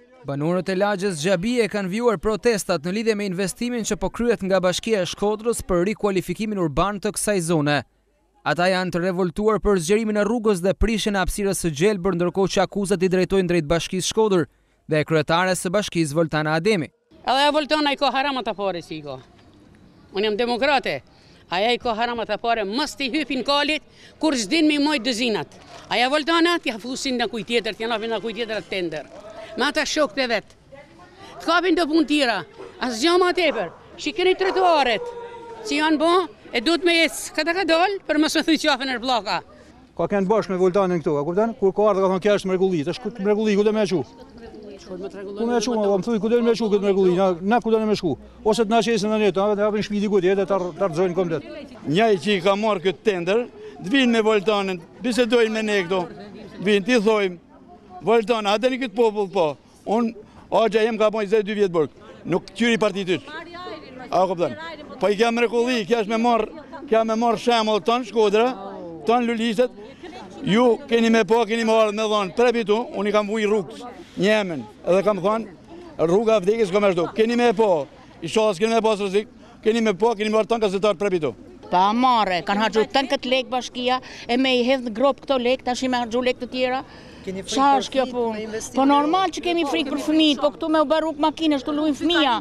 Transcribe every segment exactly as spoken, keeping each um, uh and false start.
Banorët e lagjes Xhabie kanë vjuar protestat në lidhje me investimin që po kryhet nga Bashkia e Shkodrës për rikualifikimin urban të kësaj zone. Ata janë të revoltuar për zgjerimin e rrugës dhe prishjen e hapësirës së gjelbër, ndërkohë që akuzat i drejtojnë drejt Bashkisë Shkodër dhe kryetares së bashkisë Voltana Ademi. Edhe Voltana i ka haramat apare si i ka. Unë jam demokrate. Aja i ka haramat apare, mës t'i hypin kalit, kur s'din mi mojt dëzinat. Aja Voltana t'ja fusin në kuj tjetër, t'ja nafin në kuj tjetër atë tender. Me ata shok të vetë. T'kapin do pun tira, as gjama tepër, shikeni trotuaret, që janë bo, e du të me jesë këta ka dollë, për mësë me thuj qafën e blaka. Ka kënë bashkë me Voltanën këto, a kuptan? Kur ka ardhë ka thonë kja është mrekullit, është këtë mrekullit, ku dhe me e qu? Ku me e qu, më thuj, ku dhe me e qu këtë mrekullit, na ku dhe me shku? Ose të na qesën në netë, dhe hapin shpiti ku tjetë, të rëzojnë komplet. Njaj që i ka marrë këtë tender, t'vinë me Voltanën, bisedojnë me ne këto, t'vinë, t'i thojmë, Voltana, atë një këtë popull po, unë, agja jem ka pojnë dy vjetë bërkë, nuk qyri partitit. A, këpëtan, po i kja mrekulli, kja është me marrë, kja me marrë shemull tonë Shkodra, tonë Lulistet, ju keni me po, keni me ardhë me dhonë, prepitu, unë i kam vuj rrugës, njemen, edhe kam thonë, rruga vdekis ka me shdo, keni me po, i shalës keni me pasë rëzik, keni me po, keni me ardhë tonë kasetarë prepitu. Pa marre, kanë hargju tënë këtë lekë bashkia, e me i hedhë në gropë këto lekë, tash i me hargju lekë të tjera. Qa është kjo punë? Po normal që kemi frikë për fëmijët, po këtu me u baruk makine, shtu lujnë fëmija.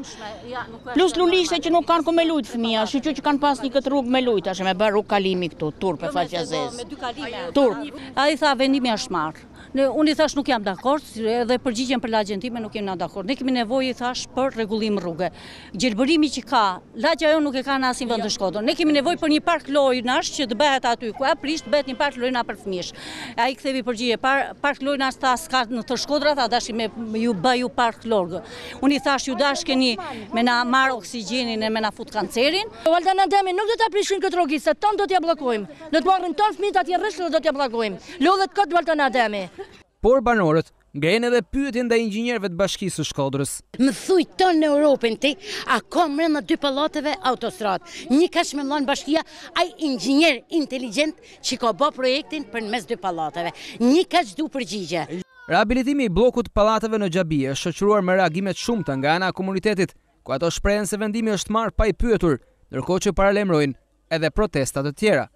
Plus lulishte që nuk kanë ku me lujtë fëmija, shqyqy që kanë pas një këtë rrugë me lujtë, ashe me baruk kalimi këtu, turp e faqjazes. Turp. A i tha vendimi është marrë. Unë i thash nuk jam dakord, edhe përgjigjen për lagjen time nuk jam dakord. Ne kemi nevojë, i thash, për rregullim rruge. Gjelbërimi që ka, lagja jo nuk e ka në asnjë vend të Shkodrës. Ne kemi nevojë për një park lojnash që të bëhet aty ku a prisht bëhet një park lojna për fëmijësh. Ai kthevi përgjigje, park lojnash ta s'ka në të Shkodra, tha dashi me ju bëju park lorgë. Unë i thash ju dash keni me na marr oksigjenin e me na fut kancerin. Voltana Ademi nuk do ta prishin këtë rrugë, se ton do t'ja bllokojmë. Do të marrin ton fëmijët atje rreth dhe do t'ja bllokojmë. Lodhet kot Voltana Ademi. Por banorët ngrenë edhe pyetjen ndaj inxhinierëve të Bashkisë së Shkodrës. Më thuj tonë në Europën ti, a ka mrena dy pallateve autostradë. Një ka shmëllon bashkia, ai inxhinier inteligent që ka bë projektin për mes dy pallateve. Një ka çdu përgjigje. Rehabilitimi i bllokut pallateve në Xhabie është shoqëruar me reagime të shumta nga ana e komunitetit, ku ato shprehen se vendimi është marrë pa i pyetur, ndërkohë që paralajmërojnë edhe protesta të tjera.